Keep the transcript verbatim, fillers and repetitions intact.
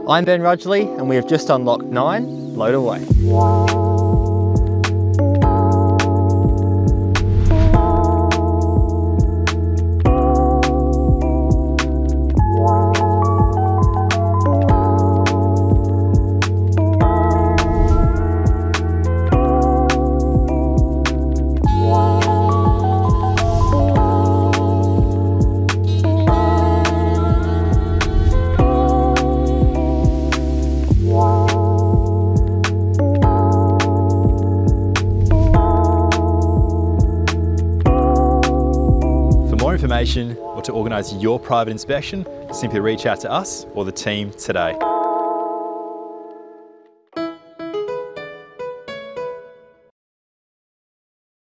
I'm Ben Rudgeley and we have just unlocked nine Loder Way. Information or to organise your private inspection, simply reach out to us or the team today.